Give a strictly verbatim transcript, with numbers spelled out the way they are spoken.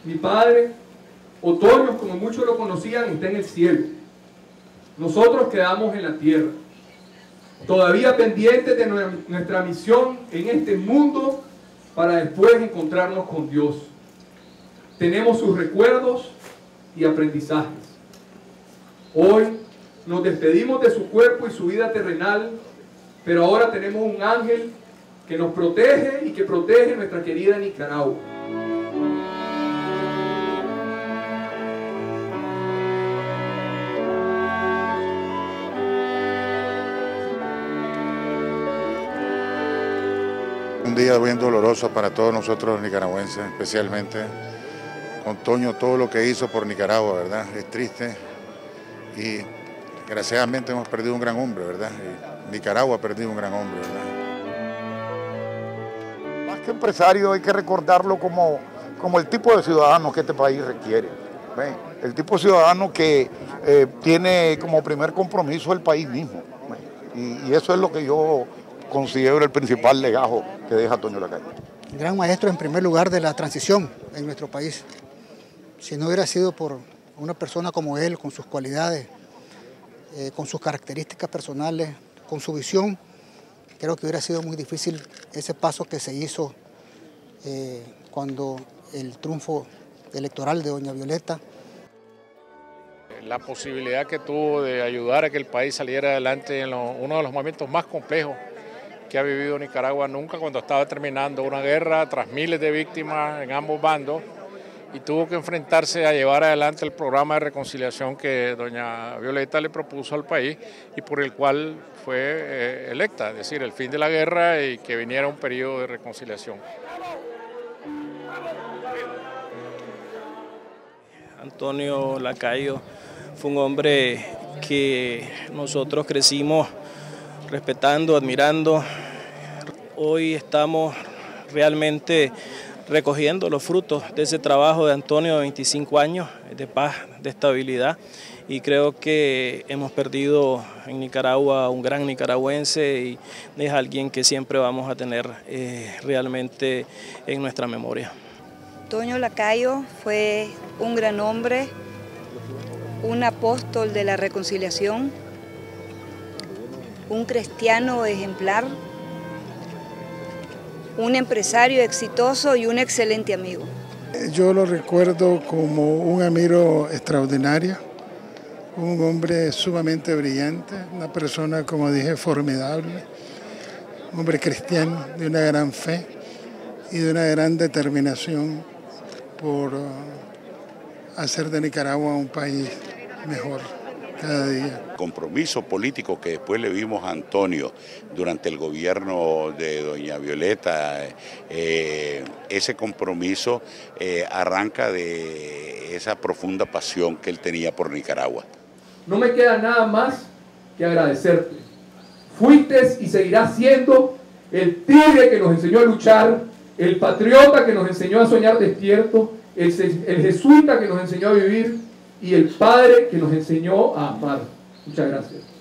Mi padre, Otoño, como muchos lo conocían, está en el cielo. Nosotros quedamos en la tierra, todavía pendientes de nuestra misión en este mundo para después encontrarnos con Dios. Tenemos sus recuerdos y aprendizajes. Hoy nos despedimos de su cuerpo y su vida terrenal, pero ahora tenemos un ángel que nos protege y que protege nuestra querida Nicaragua. Un día bien doloroso para todos nosotros los nicaragüenses, especialmente con Toño, todo lo que hizo por Nicaragua, ¿verdad? Es triste y desgraciadamente hemos perdido un gran hombre, ¿verdad? Y Nicaragua ha perdido un gran hombre, ¿verdad? Más que empresario hay que recordarlo como, como el tipo de ciudadano que este país requiere. ¿Ven? El tipo de ciudadano que eh, tiene como primer compromiso el país mismo. Y, y eso es lo que yo considero el principal legajo que deja Toño Lacayo. Gran maestro en primer lugar de la transición en nuestro país. Si no hubiera sido por una persona como él, con sus cualidades, eh, con sus características personales, con su visión, creo que hubiera sido muy difícil ese paso que se hizo eh, cuando el triunfo electoral de doña Violeta. La posibilidad que tuvo de ayudar a que el país saliera adelante en lo, uno de los momentos más complejos que ha vivido Nicaragua nunca, cuando estaba terminando una guerra tras miles de víctimas en ambos bandos, y tuvo que enfrentarse a llevar adelante el programa de reconciliación que doña Violeta le propuso al país y por el cual fue eh, electa, es decir, el fin de la guerra y que viniera un periodo de reconciliación. Antonio Lacayo fue un hombre que nosotros crecimos respetando, admirando. Hoy estamos realmente recogiendo los frutos de ese trabajo de Antonio de veinticinco años de paz, de estabilidad, y creo que hemos perdido en Nicaragua un gran nicaragüense y es alguien que siempre vamos a tener eh, realmente en nuestra memoria. Toño Lacayo fue un gran hombre, un apóstol de la reconciliación, un cristiano ejemplar, un empresario exitoso y un excelente amigo. Yo lo recuerdo como un amigo extraordinario, un hombre sumamente brillante, una persona, como dije, formidable, un hombre cristiano de una gran fe y de una gran determinación por hacer de Nicaragua un país mejor cada día. Compromiso político que después le vimos a Antonio durante el gobierno de doña Violeta, eh, ese compromiso eh, arranca de esa profunda pasión que él tenía por Nicaragua. No me queda nada más que agradecerte. Fuiste y seguirás siendo el tigre que nos enseñó a luchar, el patriota que nos enseñó a soñar despierto, el, el jesuita que nos enseñó a vivir y el padre que nos enseñó a amar. Muchas gracias.